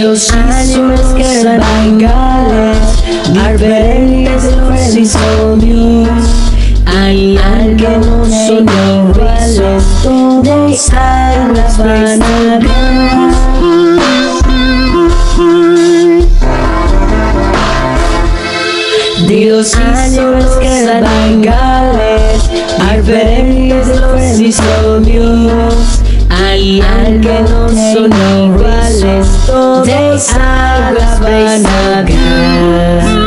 los ánimos que dan gales, diferentes los hizo Dios. Hay algo que no son iguales, todas almas van a ver. Dios ánimos que dan gales, diferentes los hizo Dios. Hay algo que no son iguales, todas almas van a ver.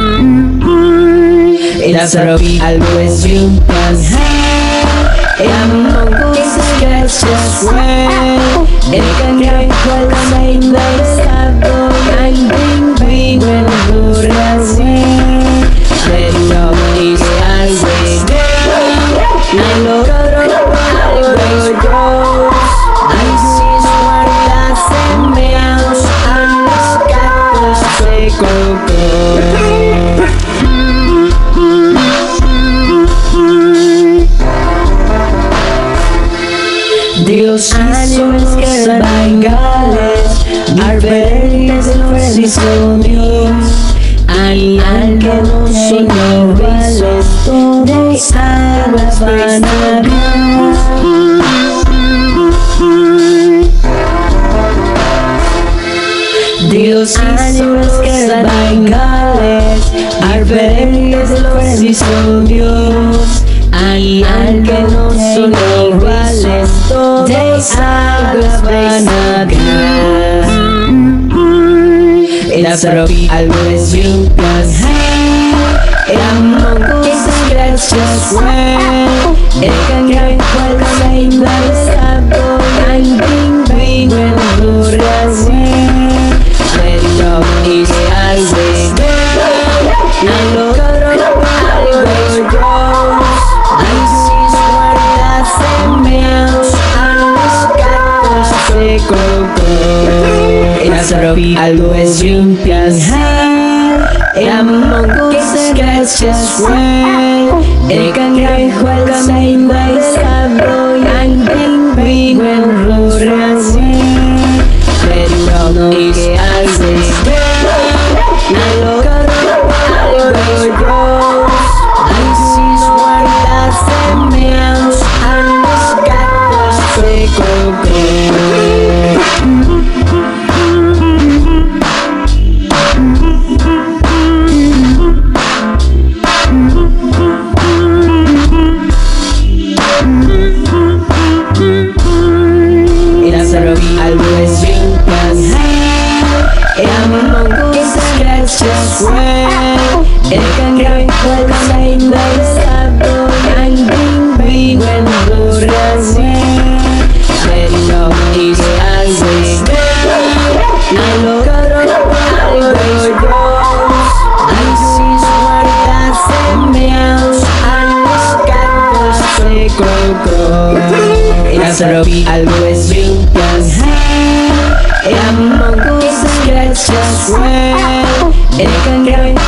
It's a always you can have. Among these sketches well, it can get well made by Sabo and bring when good as well. Let love is always there. I know always goes. I see what doesn't mean. I'm not gonna say go. Dios ánimos que dan gales, diferentes los hizo Dios. Hay algo que no son iguales, todas almas van a ver. Dios ánimos que dan gales, diferentes los hizo Dios. Hay algo que no son iguales, todas almas van a ver. It's a always you can have. Among these scratches well, it can get well made by Sabo and bring when good as well. Let love is always there. I know always goes. I see what doesn't mean. I'm not gonna say go. It's a always you can have. Among these sketches well, it can get well made by Sabo and bring when good as well. Let love is always there. I know always goes. I see what doesn't mean. I'm not gonna say go. Always you can have. Among these sketches well, it can get well made by Sabo and bring when good as well. Let love is always there. I know always goes. I see what doesn't mean. I'm not gonna say go. It's a always you can have. Among these sketches well, it can get